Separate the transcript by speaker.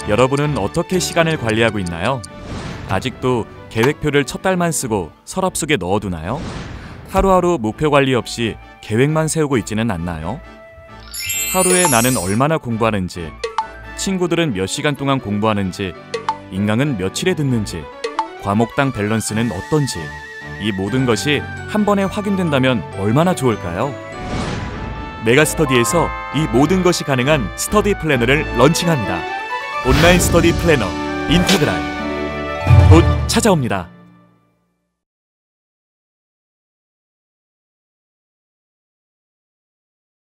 Speaker 1: 여러분은 어떻게 시간을 관리하고 있나요? 아직도 계획표를 첫 달만 쓰고 서랍 속에 넣어두나요? 하루하루 목표 관리 없이 계획만 세우고 있지는 않나요? 하루에 나는 얼마나 공부하는지, 친구들은 몇 시간 동안 공부하는지, 인강은 며칠에 듣는지, 과목당 밸런스는 어떤지, 이 모든 것이 한 번에 확인된다면 얼마나 좋을까요? 메가스터디에서 이 모든 것이 가능한 스터디 플래너를 런칭합니다. 온라인 스터디 플래너 인테그랄 곧 찾아옵니다.